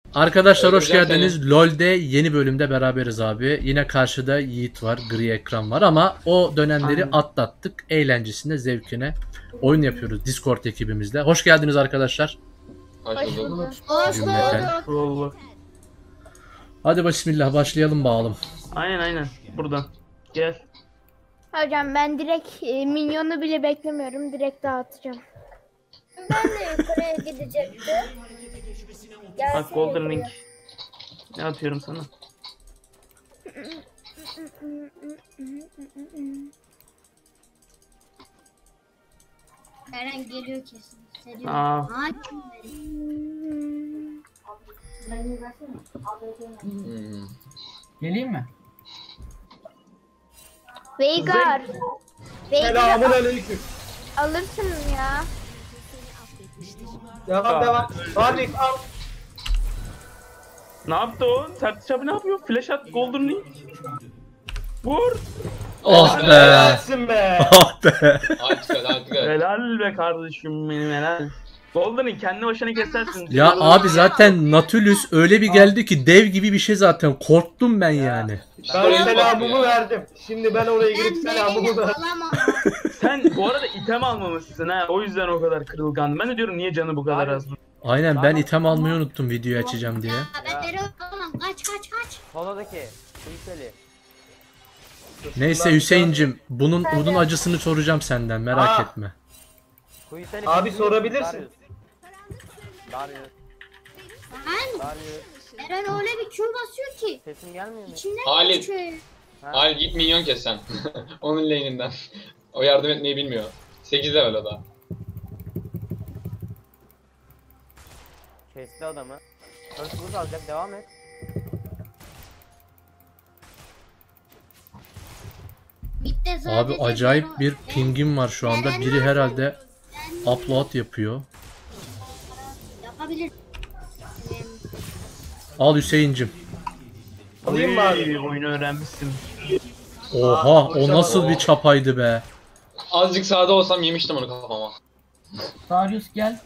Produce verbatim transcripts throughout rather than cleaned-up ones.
Arkadaşlar hoş Öldüreceğim geldiniz. seni. LoL'de yeni bölümde beraberiz abi. Yine karşıda Yiğit var, gri ekran var ama o dönemleri Aynen. atlattık. Eğlencesine, zevkine oyun yapıyoruz Discord ekibimizle. Hoş geldiniz arkadaşlar. Hoş Hoş bulduk. bulduk. Hoş Cümleten. bulduk. Allah. Hadi bismillah başlayalım bakalım. Aynen aynen. Buradan. Gel. Hocam ben direkt e, minyonu bile beklemiyorum. Direkt dağıtacağım. Ben de yukarıya gidecektim. Bak Golden Ring. Ne atıyorum sana? Eren geliyor kesin. Seviyorum. Aa. Ay, Hmm. Geleyim mi? Veigar. Veigar'ı Selamun aleyküm. alırsın ya. Devam devam. Hadi al. Ne yaptı o? Sertiç abi ne yapıyor? Flash at Golden Ring. Vur. Oh be. Helalsin be. Oh be. Artık hadi artık hadi. Helal be kardeşim benim helal. Golden Ring kendi başına kesersin. Ya abi zaten Nautilus öyle bir geldi ki dev gibi bir şey zaten. Korktum ben yani. Ben selamımı verdim. Şimdi ben oraya girip ben selamımı Beren'i verdim. alamam. Sen bu arada item almamışsın ha. O yüzden o kadar kırılgan. Ben de diyorum niye canı bu kadar az. Aynen ben item almayı unuttum videoyu açacağım diye. Ya ben Beren'i alamam. Kaç kaç kaç. Soldaki. Kuliseli. Neyse Hüseyincim bunun bunun acısını soracağım senden merak Aa. etme. Kuliseli. Abi sorabilirsin. Darius. Darius. Ben Darius. Eren öyle bir Q basıyor ki. Sesim gelmiyor mu? İçinden Halit. geçiyor. Al git minyon kes sen. Onun lane'inden. O yardım etmeyi bilmiyor. sekiz level o da. Kesti adamı. Hırsızlık alacak devam et. Bitti sadece. Abi acayip Bero- bir pingim var şu anda. Biri herhalde upload yapıyor. Yapabilir. Al Hüseyincim. Alayım mı abi? Oy, oyunu öğrenmişsin. Oha o nasıl bir çapaydı be. Azıcık sağda olsam yemiştim onu kafama. Darius gel.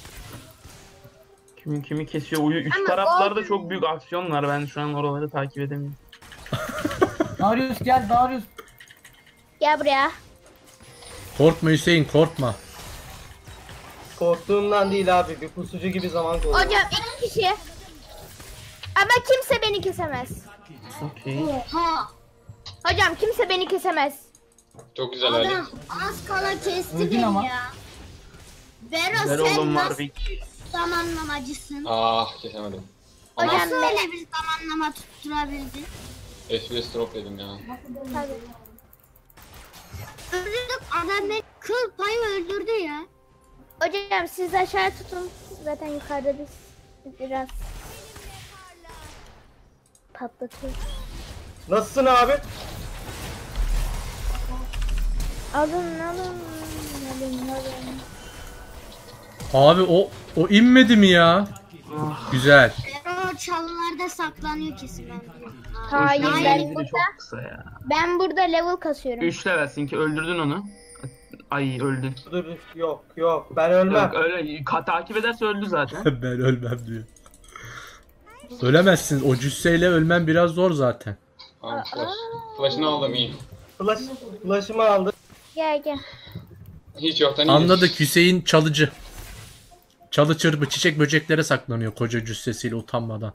Kim kimi kesiyor? Uyu. Üç Ama taraflarda Golden- çok büyük aksiyon var. Ben şu an oraları takip edemiyorum. Darius gel Darius. Gel buraya. Korkma Hüseyin korkma. Korktuğumdan değil abi. Bir pusucu gibi zaman koyuyor. Hocam iki kişi. Ama kimse beni kesemez. Okey. Ha. Hocam kimse beni kesemez. Çok güzel öyle. Adam az kala kesti Öldün beni ama. ya. Bero Güzel sen oğlum var nasıl bir. zamanlamacısın? Ah kesemedim. Hocam Nasıl ben... öyle bir zamanlama tutturabildin? F P S drop yedim ya. Tabii. Öldürdük adam beni kıl payı öldürdü ya. Hocam siz aşağı tutun. Zaten yukarıda biz biraz patlatıyoruz. Nasılsın abi? Alın alın. Alın alın. Abi o o inmedi mi ya? Güzel. Bero çalılarda saklanıyor kesin ben. Hayır Hoşuna ben gidince burada, çok kısa ya. ben burada level kasıyorum. üç levelsin ki öldürdün onu. Ay öldü. Dur yok yok ben ölmem. Yok öyle ka- takip ederse öldü zaten. Ben ölmem diyor. Ölemezsin. O cüsseyle ölmen biraz zor zaten. Tamam flash. Flash'ını aldım iyi. Flash, flash'ımı aldı. Gel gel. Hiç yoktan iyi. Anladık Hüseyin çalıcı. Çalı çırpı çiçek böceklere saklanıyor koca cüssesiyle utanmadan.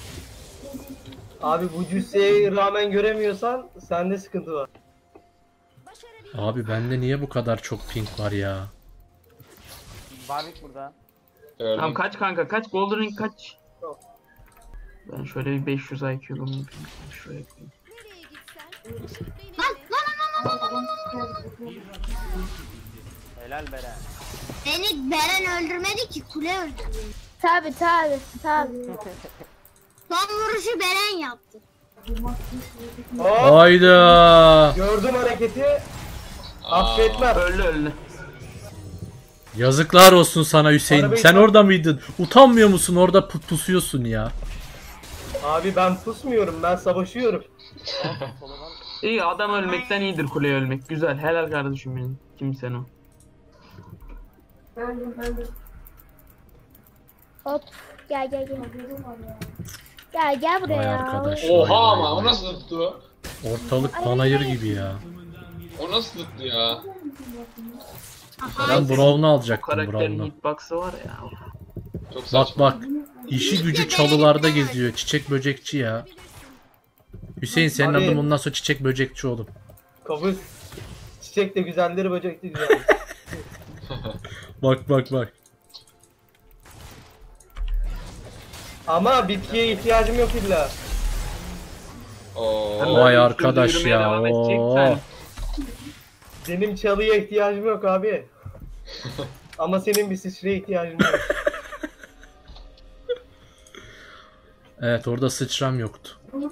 Abi bu cüsseye rağmen göremiyorsan sende sıkıntı var. Abi bende niye bu kadar çok ping var ya? Barbik burada. Gördüm. Tamam kaç kanka kaç Golden Ring kaç. Yok. Ben şöyle bir beş yüz I Q'lumu yapayım. Şuraya koyayım. Helal Beren. Beni Beren öldürmedi ki kule öldürdü. Tabi tabi tabi. Son vuruşu Beren yaptı. Hop Hayda. gördüm hareketi. Affetmem. Öldü öldü. Yazıklar olsun sana Hüseyin. Arabayı Sen çal- orada mıydın? Utanmıyor musun? Orada pu- pusuyorsun ya. Abi ben pusmuyorum ben savaşıyorum. İyi adam ölmekten iyidir kuleye ölmek. Güzel helal kardeşim benim. Kimsen o. Hop. Gel gel gel. Gel gel buraya. Vay arkadaş. Oha vay, ama vay, o vay. nasıl tuttu? Ortalık panayır gibi ya. O nasıl tuttu ya? Ben Brown'u O alacaktım karakterin Brown'u. hitbox'ı var ya. Çok Bak saçma. bak. İşi gücü çalılarda geziyor. Çiçek böcekçi ya. Hüseyin senin Abi- adın bundan sonra çiçek böcekçi oğlum. Kabul. Çiçek de güzeldir, böcek de güzeldir. Bak bak bak. Ama bitkiye ihtiyacım yok illa. Oo. Sen Vay böyle arkadaş üstünde yürümeye ya, devam edeceksen, oo. Benim çalıya ihtiyacım yok abi. Ama senin bir sıçraya ihtiyacın var. Evet orada sıçram yoktu.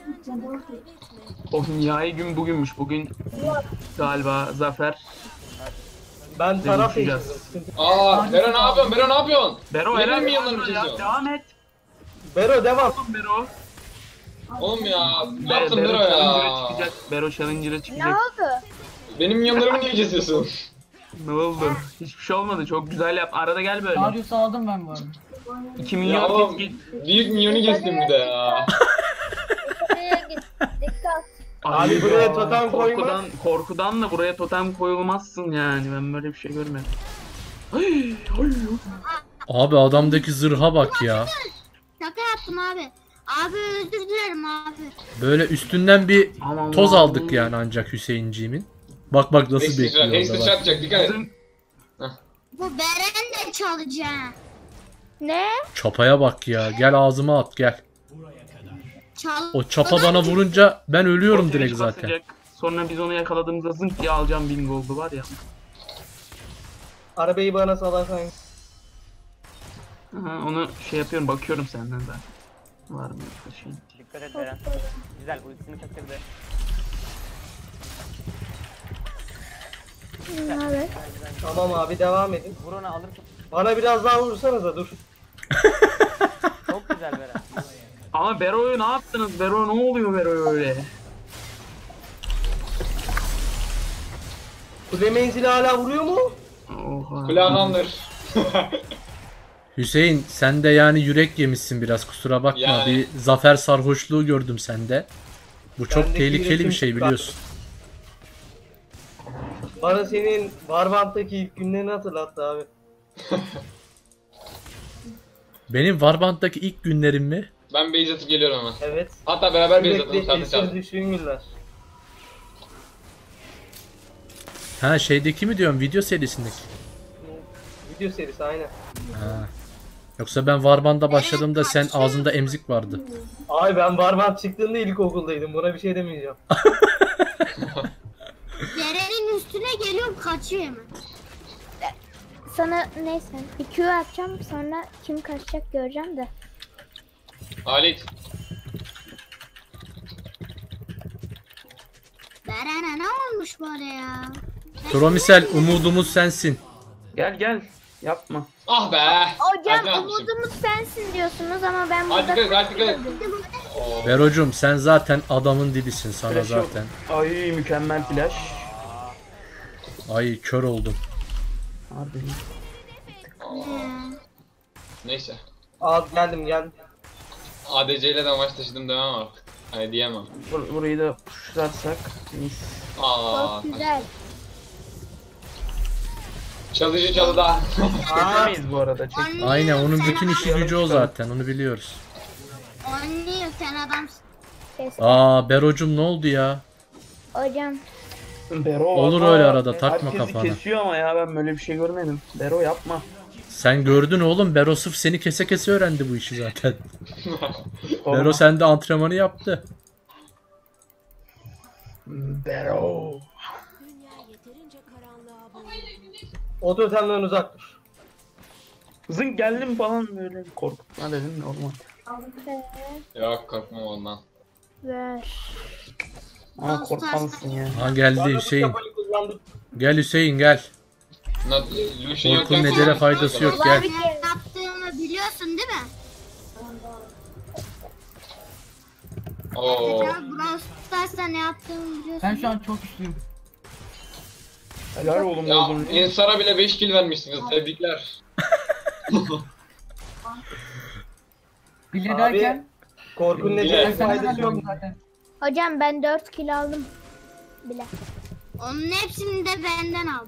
O nihai gün bugünmüş. Bugün galiba Zafer. Ben taraf Dönüşeceğiz. değiştirdim. Aa, Bero ne yapıyorsun? Bero ne yapıyorsun? Bero Benim helal mi yanlarım ya. çiziyor? Devam et. Bero devam. Bero. Oğlum ya, ne Be- yaptın Bero Bero Challenger'a ya? çıkacak. Bero Challenger'a Ne çıkacak. oldu? Benim yanlarımı niye kesiyorsun? Ne oldu? Hiçbir şey olmadı. Çok güzel yap. Arada gel böyle. Darius'u aldım ben bu arada. iki Ya milyon oğlum, git git. büyük minyonu kestim bir de ya. Buraya git. Dikkat. Abi Ay buraya ya, totem koyma. korkudan, korkudan da buraya totem koyulmazsın yani. Ben böyle bir şey görmedim. Ay, ay. Abi adamdaki zırha bak ya. Şaka yaptım abi. Abi özür dilerim abi. Böyle üstünden bir Aman toz Allah'ım. aldık yani ancak Hüseyinciğimin. Bak bak nasıl Ekstra, bekliyor ekstra orada bak. atacak, dikkat et. Bizim Bu Beren de çalacak. Ne? Çapaya bak ya. Gel ağzıma at gel. Çal. O çapa bana vurunca ben ölüyorum Protein direkt zaten. basacak. Sonra biz onu yakaladığımızda zınk diye alacağım bin goldu var ya. Arabayı bana salarsan. Aha, onu şey yapıyorum bakıyorum senden zaten. Var mı bir şey? Dikkat et Beren. Güzel ultisini kaçırdı. Evet. Tamam abi devam edin. Vur onu alırsın. Bana biraz daha vursanıza dur. Çok güzel Beren. Ama Bero'yu ne yaptınız? Bero ne oluyor Bero öyle? Kule menzili hala vuruyor mu? Oha. Kulağındandır. Hüseyin sen de yani yürek yemişsin biraz kusura bakma. Yani. Bir zafer sarhoşluğu gördüm sende. Bu çok Bendeki tehlikeli bir üretim şey süper. biliyorsun. Bana senin Warband'daki ilk günlerini hatırlattı abi. Benim Warband'daki ilk günlerim mi? Ben base atıp geliyorum hemen. Evet. Hatta beraber base atalım, Sürekli sen de esir çal. düştüğün günler. Ha şeydeki mi diyorum video serisindeki. Video serisi aynen. Ha. Yoksa ben Warband'a başladığımda sen ağzında emzik vardı. Abi ben Warband çıktığında ilkokuldaydım. Buna bir şey demeyeceğim. Beren'in üstüne geliyorum kaçıyor hemen. Sana neyse bir Q atacağım sonra kim kaçacak göreceğim de. Halit. Beren'e ne olmuş böyle ya? Tromisel umudumuz sensin. Gel gel. Yapma. Ah be. Hocam Hadi yapmışım. umudumuz sensin diyorsunuz ama ben Hadi burada... dikkat et, hadi dikkat et. Oo. Berocum sen zaten adamın dibisin sana Flash yok. zaten. Ay mükemmel flash. Ay kör oldum. Harbi. Neyse. Al geldim geldim. A D C ile de maç taşıdım demem artık. Hani diyemem. Bur- burayı da pushlarsak mis. Aa. Çok güzel. Çalıcı çalıda. Çekemeyiz bu arada. Çek. Anlıyor, Aynen onun sen bütün işi adam- gücü o zaten onu biliyoruz. Anlıyor sen adamsın. Kes. Aa Berocum ne oldu ya? Hocam Bero Olur valla öyle arada, takma herkesi kafana. kesiyor ama ya ben böyle bir şey görmedim. Bero yapma. Sen gördün oğlum Bero sırf seni kese kese öğrendi bu işi zaten. Olma. Bero sende antrenmanı yaptı. Bero. O totemden uzak dur. Zınk geldim falan böyle korkutma dedim normal. Yok korkmam ondan. ver. Ama korkmalısın ya. Ha geldi Hüseyin. Kafayı kullandık. Gel Hüseyin gel. Na- Lucian Korkun yokken necele korkmam. faydası yok gel. Ne yaptığımı biliyorsun değil mi? Oo. Mesela Brawl Stars'ta ne yaptığımı biliyorsun. Ben şu an çok güçlüyüm. Helal oğlum Ya oğlum. Ensar'a bile beş kill vermişsiniz. Tebrikler. Bile Abi, derken Korkunun Bile. necati ben sana faydası yok. verdim zaten. Hocam ben dört kilo aldım. Bile. Onun hepsini de benden aldım.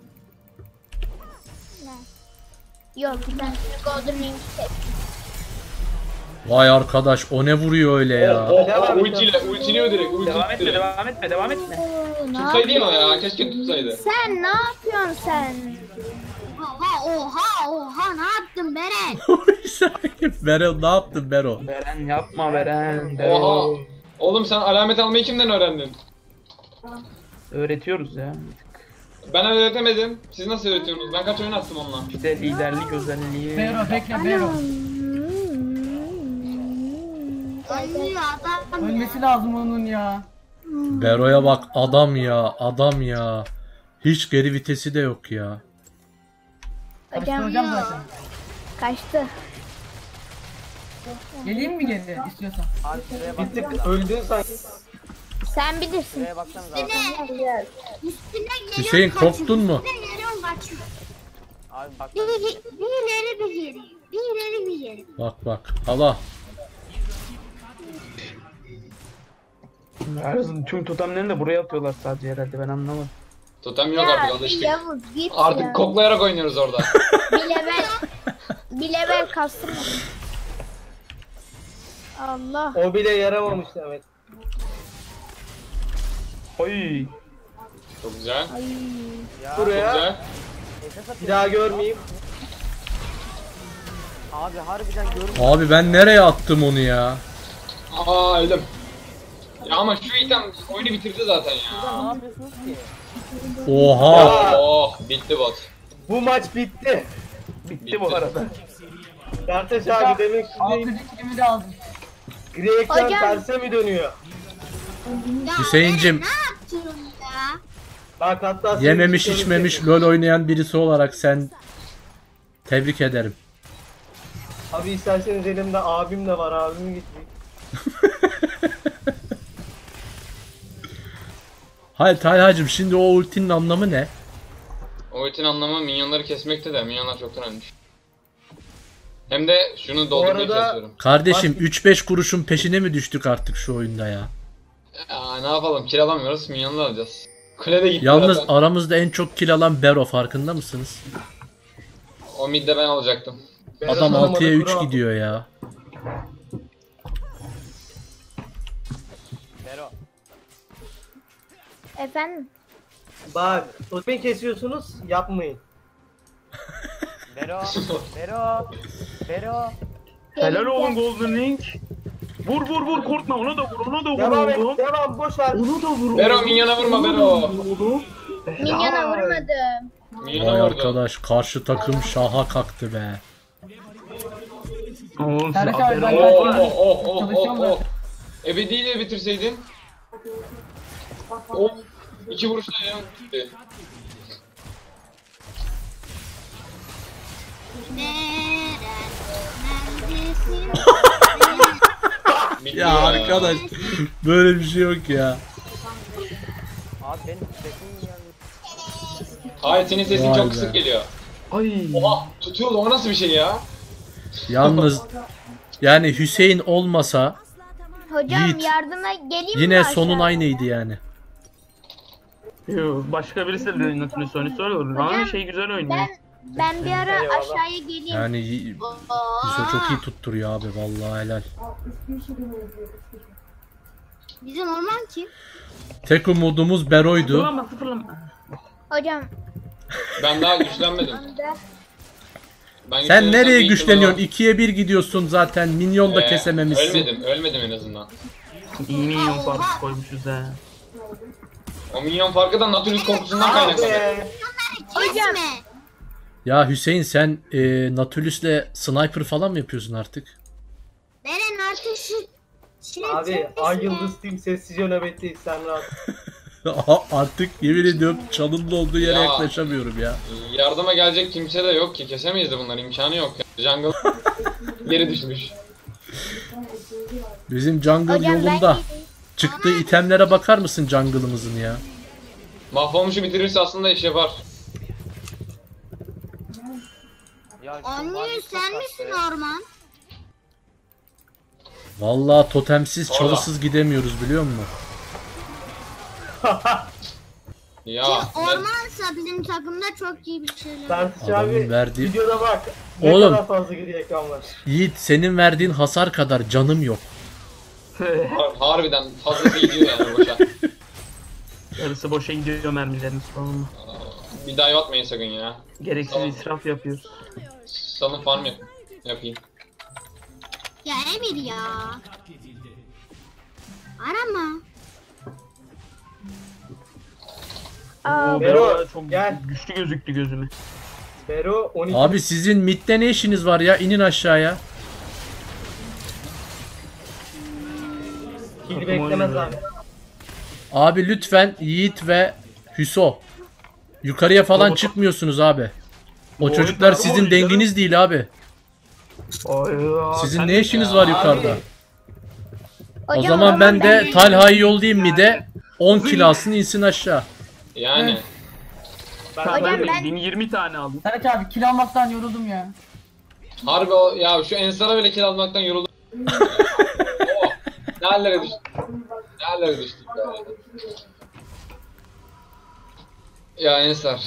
Yok bir tane Golden Ring set. Vay arkadaş o ne vuruyor öyle ya. Oh, Devam oh, et. ultiyle, ultiliyor direkt, Devam etme, ultiliyor. devam etme, devam etme. Oo, ne Tutsaydı ya o yapıyorsun? ya, keşke tutsaydı. Sen ne yapıyorsun sen? Oha oha oha ne yaptın Beren? Bero ne yaptın Bero? Beren yapma Beren. Oha. Oğlum sen alamet almayı kimden öğrendin? Öğretiyoruz ya. Ben öğretemedim. Siz nasıl öğretiyorsunuz? Ben kaç oyun attım onunla. İşte liderlik özelliği. Bero bekle Bero. Ölmüyor adam ya. Ölmesi lazım onun ya. Bero'ya bak adam ya adam ya. Hiç geri vitesi de yok ya. Hocam Hocam zaten. kaçtı. Geleyim mi geri istiyorsan? Abi şuraya Bir baksana. tık öldün sanki. Sen bilirsin. Şuraya baksanıza abi. Üstüne, üstüne geliyorum Hüseyin, kaçıyorum. korktun mu? Üstüne geliyorum kaçıyorum. Abi bak. Bir, bir, bir ileri bir geri. Bir ileri bir geri. Bak bak Allah. Her- Tüm totemlerini de buraya atıyorlar sadece herhalde, ben anlamadım. Totem yok artık, Ya alıştık. Yavuz git ya. Artık koklayarak oynuyoruz orada. Bir level. Bir level kastım. Allah. O bile yaramamış demek. Oy. Çok güzel. Ay. Çok Buraya güzel. bir daha görmeyeyim. Abi harbiden görmüyorum. Abi ben nereye attım onu ya? Aa öldüm. Ya ama şu item oyunu bitirdi zaten ya. Ne yapıyorsunuz ki? Oha. Oh, bitti bot. Bu maç bitti. Bitti bu arada. Kardeş abi demek ki Altıncı kilimi de aldım. gri ekran Hocam. terse mi dönüyor? Ya Hüseyincim. Beren, ne yaptın ya? Bak hatta senin Yememiş için içmemiş söyleyeceğim. LoL oynayan birisi olarak sen tebrik ederim. Abi isterseniz elimde abim de var, abimi getireyim. Hayır Talhacım şimdi o ultinin anlamı ne? O ultinin anlamı minyonları kesmekte de minyonlar çoktan ölmüş. Hem de şunu doldurmaya arada- çalışıyorum. Kardeşim üç beş kuruşun peşine mi düştük artık şu oyunda ya? Ya ne yapalım, kiralamıyoruz, minyonları alacağız. Kule de gitti Yalnız zaten. aramızda en çok kill alan Bero, farkında mısınız? O midde ben alacaktım. Ben Adam anlamadım, altıya üç bravo. gidiyor ya. Bero. Efendim. Bak, totemi kesiyorsunuz, yapmayın. Bero. Bero. Bero. Helal olun Golden Ring. Vur vur vur, korkma, ona da vur, ona da vur Devam et, oğlum. devam, boş ver. Onu da vur. Bero minyona vurma Bero. Minyona vurmadım. Minyona Vay vurdu. arkadaş karşı takım şaha kalktı be. Oğlum Serhat sen abi, ben Bero. Oh kaçtım. oh oh oh Çalışıyorum oh da. oh. Ebediyle bitirseydin. Oh. İki vuruşla ya. Bitti. Beren neredesin? Bitti Ya arkadaş böyle bir şey yok ya. Abi benim sesim geldi. Hayır, senin sesin Vay çok be. kısık geliyor. Ay. Oha, tutuyordu, o nasıl bir şey ya? Yalnız yani Hüseyin olmasa Hocam Yiğit. yardıma geleyim mi yine aşağı? sonun aynıydı yani. Yo, başka birisi de oynatını Sony olur. Ama Hocam, şey güzel oynuyor. Ben ben bir ara Eyvallah. aşağıya geleyim. Yani y- Hüso çok iyi tutturuyor abi vallahi helal. Bizim orman kim? Tek umudumuz Bero'ydu. Sıfırlama sıfırlama. Hocam Ben daha güçlenmedim. anda Ben Sen güçlenirsem nereye bir ihtimal güçleniyorsun? var. ikiye bir gidiyorsun zaten. Minyon da Ee, kesememişsin. Ölmedim, ölmedim en azından. İyi minyon farkı koymuşuz ha. O minyon farkı da Nautilus korkusundan Ah kaynaklanıyor. be. Kesme. Ya Hüseyin sen e, Natulus'le sniper falan mı yapıyorsun artık? Beren artık şu şey Abi, Ay Yıldız Team sessizce nöbetteyiz, sen rahat. Aha, artık yemin ediyorum çalının olduğu yere Ya. yaklaşamıyorum ya. Yardıma gelecek kimse de yok ki, kesemeyiz de bunlar, imkanı yok. Jungle geri düşmüş. Bizim jungle hocam ben yolunda. geleyim. Çıktığı itemlere bakar mısın jungle'ımızın ya? Mahvolmuşu bitirirse aslında iş yapar. Ya şu Anne varlık sen çok misin tatlı. orman? Vallahi totemsiz Orada. çalısız gidemiyoruz biliyor musun? Ya ben... Ormansa bizim takımda çok iyi bir şeyler. Tansiç Adamın abi verdiği- videoda bak. Ne Oğlum. kadar fazla gri ekran var. Yiğit senin verdiğin hasar kadar canım yok. Har- harbiden fazlası gidiyor yani boşa. Yarısı boşa gidiyor mermileriniz falan. Bir daha atmayın sakın ya. Gereksiz Tamam. israf yapıyoruz. Salın farm yap yapayım. Ya Emir ya. Arama. Aa, O Bero, Bero çok gel. güçlü gözüktü gözüme. Bero on iki. Abi sizin midde ne işiniz var ya? İnin aşağıya. kill Takım beklemez oynuyor. abi. Abi lütfen Yiğit ve Hüso. Yukarıya falan Baba- çıkmıyorsunuz abi. O Bu çocuklar oyun- sizin denginiz değil abi. Ay ya, Sizin sen- ne işiniz var Abi, yukarıda? O hocam, zaman ben de ben- Talha'yı yollayayım mi de on kill alsın insin aşağı. Yani. Ben, Ben, Hocam ben, ben- bin yirmi tane aldım. Serhat abi kill almaktan yoruldum ya. Harbi o ya şu Ensar'a bile kill almaktan yoruldum. Oh, ne hallere düştük. Ne hallere düştük ya. Ya Ensar.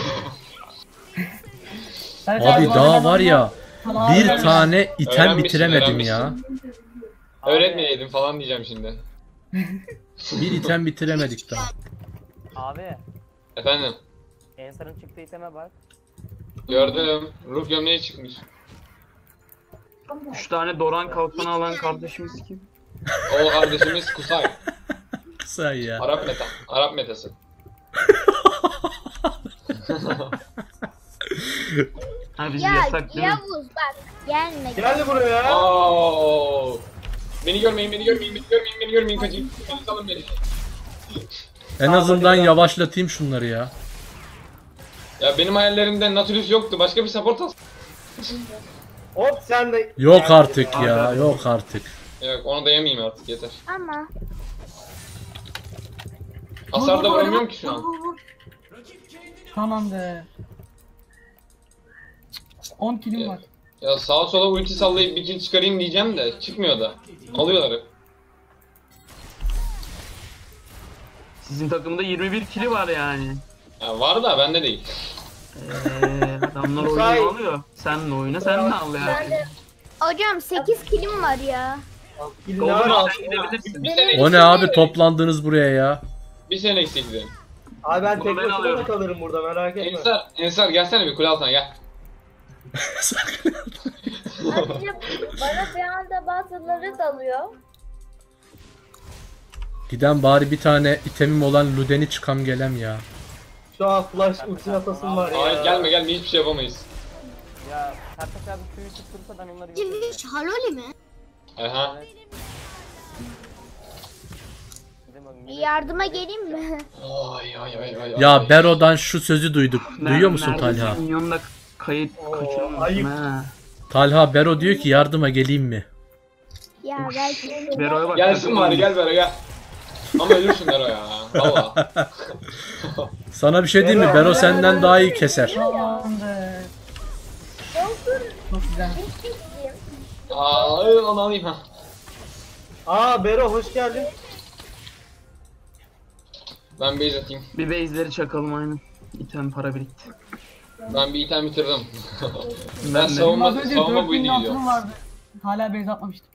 Serhat Abi bu daha arada var ya Talha bir abi- tane item Öğrenmişsin, bitiremedim ya. öğrenmişsin. Öğretmeyeydin falan diyeceğim şimdi. Bir item bitiremedik daha. Abi Efendim. Ensar'ın çıktığı iteme bak. Gördüm. Ruh gömleği çıkmış. üç tane Doran kalkanı alan kardeşimiz kim? O kardeşimiz Kusay. Kısa ya. Arap meta. Arap metası. Ha biz Ya yasak değil mi? Yavuz bak gelme. Geldi buraya. Aa! Beni görmeyin, beni görmeyin, beni görmeyin, beni görmeyin kaçayım. Beni salın beni. En azından yavaşlatayım şunları ya. Ya benim hayallerimde Nautilus yoktu. Başka bir support al. Hop sen de. Yok Geldi artık ya. ya, yok artık. Yok onu da yemeyeyim artık yeter. Ama Hasar da vuramıyorum ki şu an. Tamamdır. on killim var. Ya sağa sola ulti sallayıp bir kill çıkarayım diyeceğim de çıkmıyor da. Alıyorlar hep. Sizin takımda yirmi bir kili var yani. Ya var da bende değil. Eee adamlar Kusay. oyunu alıyor. Sen de oyna sen de al ya. hocam sekiz kilim var ya. Kill Golden ne var sen aslında? gidebilirsin. Bir sene O ne abi toplandınız buraya ya. Bir sene eksikti. Abi ben tek Ben başıma alıyorum. da kalırım burada merak etme. Ensar, Ensar gelsene bir kule altına gel. Bana bir anda bazıları dalıyor. Giden bari bir tane itemim olan Luden'i çıkam gelem ya. Şu an flash ulti atasım var ya. Hayır gelme gelme hiçbir şey yapamayız. Ya Sertaç abi suyu tuttursa ben onları götürürüm. Twitch haloli mi? Aha. Evet. Bizim o Bir yardıma geleyim mi? Ay ay ay ay. ay. Ya Bero'dan şu sözü duyduk. Duyuyor musun Neredeyse Talha? Minyonda kayıt Oo, kaçırmışsın ayıp. ha. Talha Bero diyor ki yardıma geleyim mi? Ya belki. Bero'ya bak. Gelsin bari gel böyle gel. Ama ölürsün Nero ya. Valla. Sana bir şey diyeyim mi? Bero senden daha iyi keser. Tamamdır. Çok güzel. Aa onu alayım ha. Aa Bero hoş geldin. Ben base atayım. Bir base'leri çakalım aynen. İtem para birikti. Ben bir item bitirdim. ben Ben de. savunma, Az önce savunma dört build'e bin altınım gidiyorum. vardı. Hala base atmamıştım.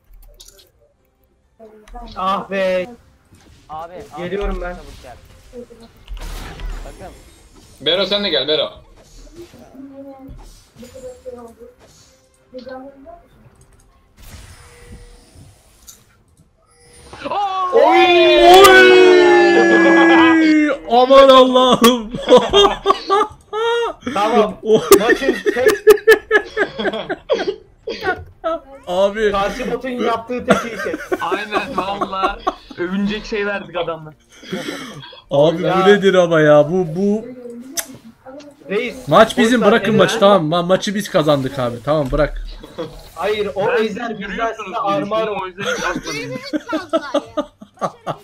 Ah be. Abi, abi Geliyorum abi, ben. çabuk gel. Bakın. Bero sen de gel Bero. Oy! Aman Allah'ım. Tamam. Maçın tek Abi karşı botun yaptığı tek iyi şey. Aynen valla. Övünecek şey verdik adamla. abi Ya. bu nedir ama ya? Bu bu Reis. maç bizim, oysa bırakın Eren- maçı, tamam. Ma- maçı biz kazandık abi. Tamam bırak. Hayır o Ben ejder bizden görüyorsunuz size armağan o yüzden hiç atmadım. Birimiz fazla ya.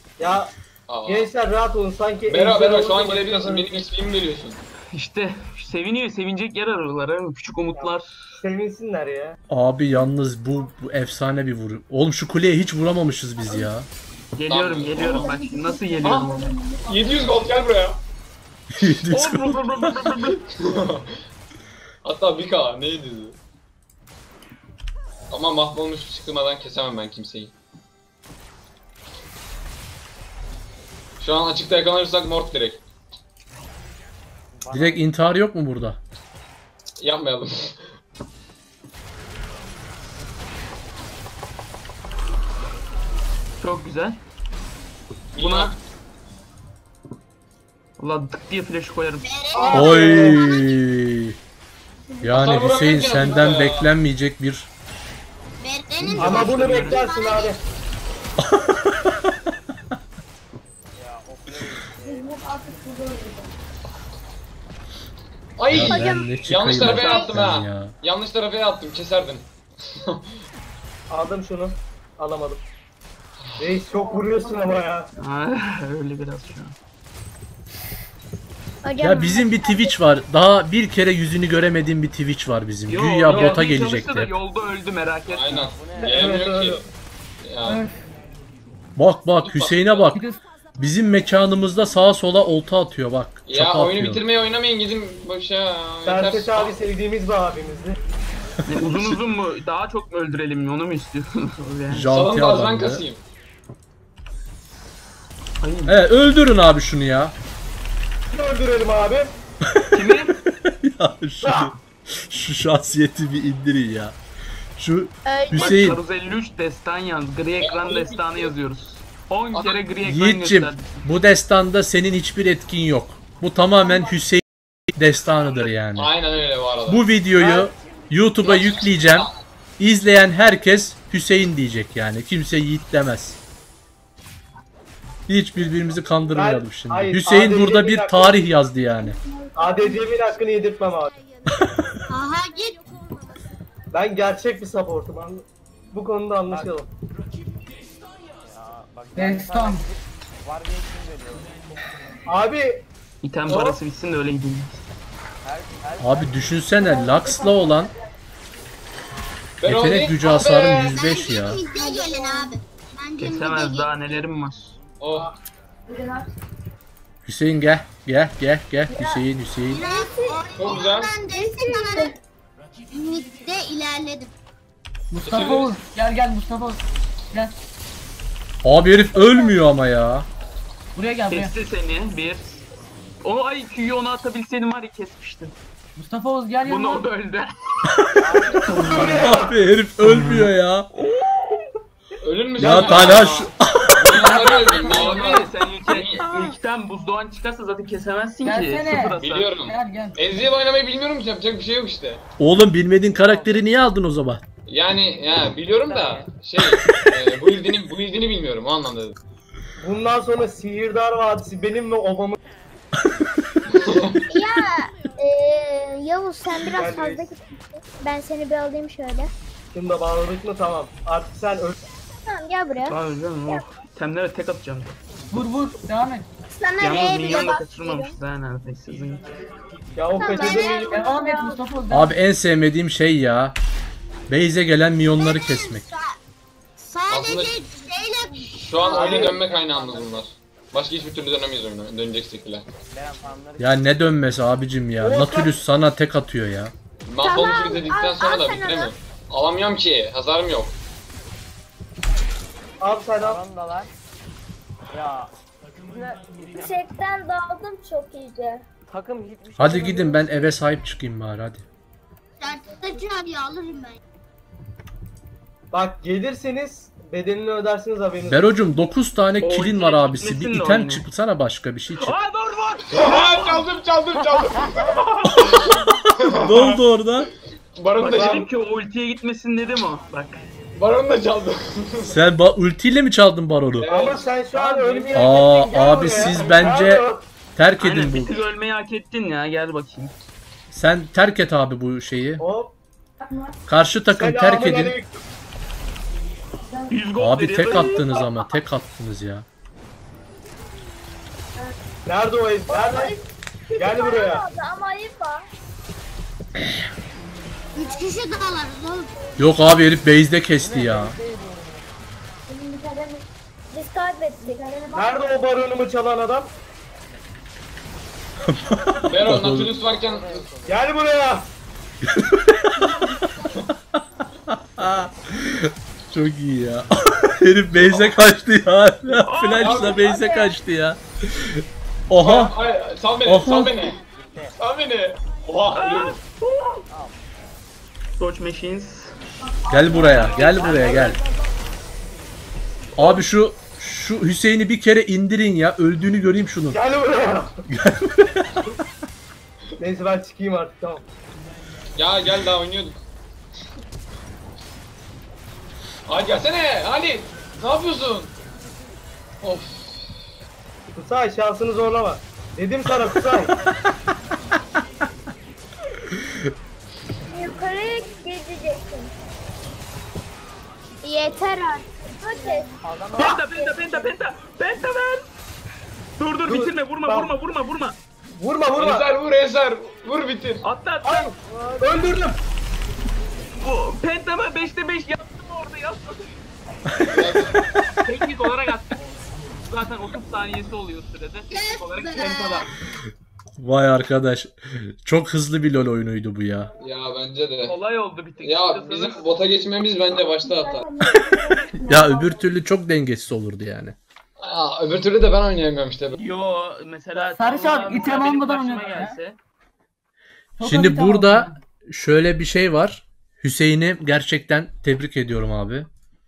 Ya Aa. gençler rahat olun sanki Bero ejder Bero olunca şu an maçı gelebilirsin. kazanırsın. Benim X P'mi veriyorsun. İşte seviniyor. Sevinecek yer arıyorlar. He. Küçük umutlar. Sevinsinler ya. Abi yalnız bu, bu efsane bir vuru. Oğlum şu kuleye hiç vuramamışız biz ya. Geliyorum Tamam. geliyorum bak şimdi nasıl geliyorum. Ah! yedi yüz gold gel buraya. Hatta bir K neydi? Ama mahvolmuş çıkmadan kesemem ben kimseyi. Şu an açıkta yakalanırsak mort direkt. Direkt intihar yok mu burada? Yapmayalım. Çok güzel. Buna Valla tık diye flash koyarım. Oy. Yani Hasar vuramıyor Hüseyin ki senden aslında ya. beklenmeyecek bir Benim Ama bunu beklersin abi. Ya o play. Ay! Ya ben ne Yanlış çıkayım tarafa hakikaten attım ha. ya. Yanlış tarafa attım keserdin. Aldım şunu. Alamadım. Reis çok vuruyorsun ama ya. Ha, öyle biraz şu an. Hocam Ya bizim bir Twitch var. Daha bir kere yüzünü göremediğim bir Twitch var bizim. Yo, Güya yo, bota çalıştı da gelecekti. Yolda öldü merak etme. Aynen. Evet, Gelemiyor ki. öyle. Ya. Bak bak Hüseyin'e bak. Bir de Bizim mekanımızda sağa sola olta atıyor bak. Ya Çapa oyunu atıyor. bitirmeyi oynamayın gidin boşa. Yeter. Sertaç abi sevdiğimiz bir abimizdi. Ne, uzun uzun mu? Daha çok mu öldürelim mi? Onu mu istiyorsunuz yani? Salın Janti da az ben adam ya. kasayım. Ay, Evet öldürün abi şunu ya. Öldürelim abi. kimi? Ya şu, şu şahsiyeti bir indirin ya. Şu Öldü. Hüseyin. Karuz elli üç destan yaz. Gri ekran destanı yazıyoruz. on kere gri ekran Yiğit'cim gösterdik. bu destanda senin hiçbir etkin yok. Bu tamamen Hüseyin destanıdır yani. Aynen öyle bu arada. Bu videoyu YouTube'a yükleyeceğim. İzleyen herkes Hüseyin diyecek yani. Kimse Yiğit demez. Hiç birbirimizi kandırmayalım Ben- şimdi. hayır, Hüseyin sadece burada bir bir dakika. tarih yazdı yani. A D C'min hakkını yedirtmem abi. aha git. Ben gerçek bir supportum. anla- Bu konuda anlaşalım. Ya bak. destan. Var bir ekim veriyor. Abi İtem O- parası bitsin de öyle gideyim. Her her Abi düşünsene Lux'la olan Ben yetenek oynayayım. gücü Abi. hasarım yüz beş Bence ya. midde gelin abi. Bence midde Kesemez gelin. daha nelerim var. Oh. Hüseyin gel gel gel gel Hüseyin Hüseyin. Çok güzel. Ben destek alarak midde ilerledim. Mustafa Oğuz. Gel gel Mustafa Oğuz. Gel. Abi herif ölmüyor ama ya. Buraya gel buraya. Kesti seni bir. O ay Q'yu ona atabilseydim var ya kesmiştim. Mustafa Oğuz gel Bunu yanıma. o da öldü. Abi herif ölmüyor ya. Ölün mü Ya sen? Talha şu... Bunları öldüm ya. Abi sen ilk, ilkten buzdoğan çıkarsa zaten kesemezsin ki. Gelsene. Sıfır hasar. Biliyorum. Gel gel. Ezreal oynamayı bilmiyorum ki yapacak bir şey yok işte. Oğlum bilmediğin karakteri niye aldın o zaman? Yani ya biliyorum da şey e, bu ildini bu ildini bilmiyorum o anlamda dedim. bundan sonra Sihirdar Vadisi benim ve obamın. Ya eee Yavuz sen biraz Gel fazla reis. gittin. Ben seni bir alayım şöyle. Şimdi de bağladık mı tamam. Artık sen öl. Tamam gel buraya. Abi canım oh. Temlere tek atacağım. Vur vur. Devam et. Sana Yalnız E bile minyon da bak. kaçırmamış daha neredeyse sizin. Ya o Tamam, kaçırdığın Devam et Mustafa Oğuz. devam. Abi en sevmediğim şey ya. Base'e gelen minyonları kesmek. Sadece Aslında- şeyle Şu an oyuna dönme kaynağımız bunlar. Başka hiçbir türlü dönemeyiz oyuna. Döneceksek bile. Beren farmları Ya ne dönmesi abicim ya. Nautilus sana tek atıyor ya. Mahvolmuş Tamam, dedikten al- sonra al da sen bitiremiyorum. Alamıyorum ki. Hasarım yok. Al sen al. farandalar. Ya. Yine Yüksekten daldım çok iyice. takım hiçbir şey Hadi gidin ben eve sahip çıkayım bari hadi. Sertaç abi alırım ben. Bak gelirseniz bedelini ödersiniz haberiniz. olsun. Berocum dokuz tane O kilin direkt var abisi. Bir gitmesin de item oyunu. çıksana başka bir şey çık. Aa vur vur! Aa, çaldım çaldım çaldım. Ne oldu orada? Baron'u Bak da dedim çaldım. ki o ultiye gitmesin dedim o. Bak. Baron'u da çaldım. Sen ba- ultiyle mi çaldın baronu? Ama sen şu an ölmeyi hak Aa ettin, gel abi buraya. siz bence Bravo. terk Aynen edin bir bu. tık ölmeyi hak ettin ya gel bakayım. Sen terk et abi bu şeyi. Hop. Karşı takım terk edin. Selamünaleyküm. yüz gol Abi dedi. tek attınız ama tek attınız ya. Nerede o ev? Nerede? Gel buraya. Ama ayıp var. Üç kişi dağlarız oğlum. Yok abi herif base'de kesti ya. Biz kaybettik. Nerede o baronumu çalan adam? Bero Nautilus varken Gel buraya. Çok iyi ya. Herif base'e kaçtı ya. Flash'la base'e kaçtı ya. Oha. ay, sal beni, Oha. sal beni. Sal beni. Oha. Dodge Machines. Gel buraya. Gel buraya gel. Abi şu şu Hüseyin'i bir kere indirin ya. Öldüğünü göreyim şunun. Gel buraya. Neyse ben çıkayım artık tamam. Ya gel daha oynuyorduk. Hadi gelsene hadi. Ne yapıyorsun? Of. Kusay şansını zorlama. Dedim sana Kusay. Yukarıya gideceksin. Yeter artık. Hadi. Penta penta penta penta. Penta ver. Dur dur Dur, bitirme vurma tamam. vurma vurma vurma. Vurma vurma. Eser vur Eser. Vur bitir. Atla atla. Ay, öldürdüm. Bu Penta'ma beşte beş yaptım orada yaptım. Teknik olarak attım. Zaten otuz saniyesi oluyor sürede. Teknik olarak Penta'da. Vay arkadaş. Çok hızlı bir LoL oyunuydu bu ya. Ya bence de. Kolay oldu bir tek. Ya bizim bota geçmemiz bence başta hata. Ya öbür türlü çok dengesiz olurdu yani. Aa, öbür türlü de ben oynayamıyorum işte. Yo mesela Sarı Talha şart, abi item benim almadan başıma oynuyor ya. gelse. Şimdi burada şöyle bir şey var. Hüseyin'i gerçekten tebrik ediyorum abi.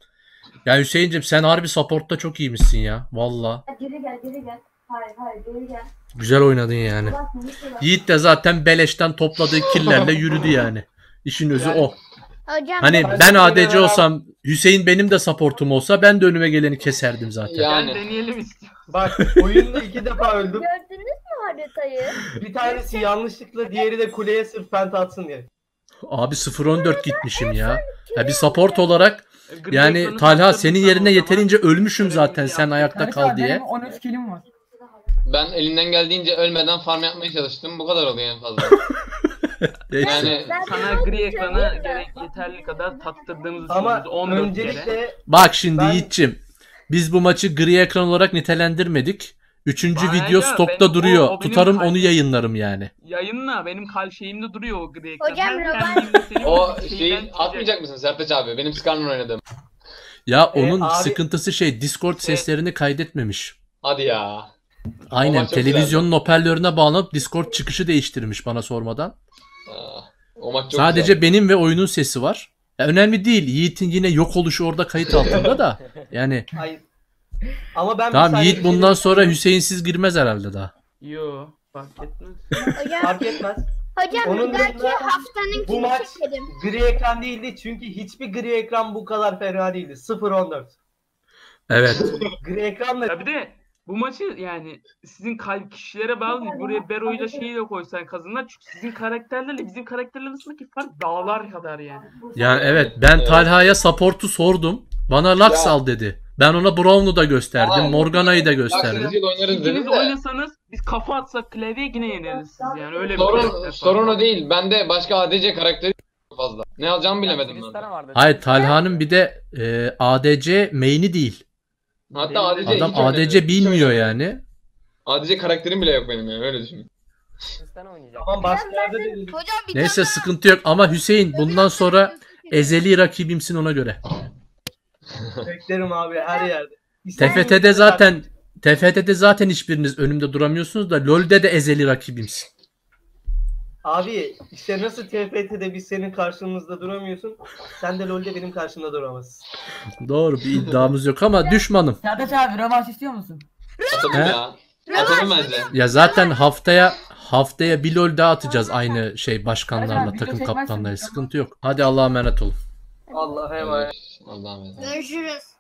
Ya Hüseyin'cim sen harbi support'ta çok iyiymişsin ya. Valla. Geri gel, geri gel. Hayır, hayır, geri gel. Güzel oynadın yani. Yiğit de zaten beleşten topladığı killlerle yürüdü yani. İşin özü o. Hocam Hani Ben ben de A D C böyle- olsam, Hüseyin benim de supportum olsa ben de önüme geleni keserdim zaten. Gel Yani. deneyelim istiyorum. Bak oyunda iki defa öldüm. gördünüz mü haritayı? Bir tanesi yanlışlıkla diğeri de kuleye sırf penta atsın diye. Abi sıfır on dört gitmişim ya. Ya bir support olarak Gri yani ekranı Talha taktırdım senin sana yerine o zaman. yeterince ölmüşüm zaten sen Şöyle ayakta Sarı kal şart, diye. benim on üç kilim var. Ben elinden geldiğince ölmeden farm yapmaya çalıştım. Bu kadar oluyor en fazla. Neyse. Yani Sana gri ekranı gerek yeterli kadar taktırdığımızı Ama söylüyoruz. on dört kere. öncelikle Bak şimdi Ben- Yiğit'cim. Biz bu maçı gri ekran olarak nitelendirmedik. Üçüncü Bana video ya, stokta benim- duruyor. o- o benim Tutarım kalbim. onu yayınlarım yani. Yayınla benim kal şeyimde duruyor o gri ekran. Hocam, Her Roman- kendimde senin o şeyden şeyi çıkacak. atmayacak mısın Sertaç abi? Benim Skarner oynadım. Ya E, onun abi- sıkıntısı şey Discord seslerini kaydetmemiş. Hadi ya. Aynen maç çok televizyonun hoparlörüne bağlanıp Discord çıkışı değiştirmiş bana sormadan. Aa, o maç çok Sadece güzel. benim ve oyunun sesi var. Ya önemli değil. Yiğit'in yine yok oluşu orada kayıt altında da. Yani hayır. Ama ben bir tamam saniye Yiğit bir şey bundan demek sonra istiyorum. Hüseyinsiz girmez herhalde daha. Yo fark etmez. Hocam, Fark etmez. hocam Onun bir dahaki dışında haftanın bu kimi maç çekelim? gri ekran değildi çünkü hiçbir gri ekran bu kadar fena değildi. sıfır on dört. Evet. Gri ekranla Ya bir de bu maçı yani sizin kalp kişilere bağlı değil. Buraya Bero'yla şeyi de koysan kazanlar. Çünkü sizin karakterlerle bizim karakterler arasındaki fark dağlar kadar yani. Yani evet ben Evet. Talha'ya support'u sordum. Bana Lux Ya. al dedi. Ben ona Brown'u da gösterdim. Aynen. Morgana'yı da Bak gösterdim. siz oynarız İkiniz dedim de. oynasanız biz kafa atsak klavyeye yine yeneriz siz yani. Öyle bir karakter Sorun, farkı sorun var. o değil. Bende başka A D C karakteri çok fazla. Ne alacağımı bilemedim Tristana ben. vardı. Hayır Talha'nın bir de e, A D C main'i değil. Hatta A D C Adam hiç A D C oynamıyorum. Hiç bilmiyor oynamıyorum. yani. A D C karakterim bile yok benim yani öyle düşün. Tristana oynayacak. Ama başka yerde de değil. Hocam bir Neyse sıkıntı yok ama Hüseyin bundan sonra ezeli rakibimsin ona göre. Beklerim abi her yerde. İstediğin T F T'de gibi zaten T F T'de zaten hiçbiriniz önümde duramıyorsunuz da LoL'de de ezeli rakibimsin. Abi işte nasıl T F T'de biz senin karşımızda duramıyorsun. Sen de LoL'de benim karşımda duramazsın. Doğru bir iddiamız yok ama düşmanım. Sertaç abi rövanş istiyor musun? Atalım He? ya. Atalım bence. Ya zaten haftaya haftaya bir LoL daha atacağız aynı şey başkanlarla, Hadi abi, takım video çekmezsin. kaptanlarıyla. Sıkıntı yok. Hadi Allah'a emanet olun. Allah'a emanet. Allah'ım emanet. görüşürüz.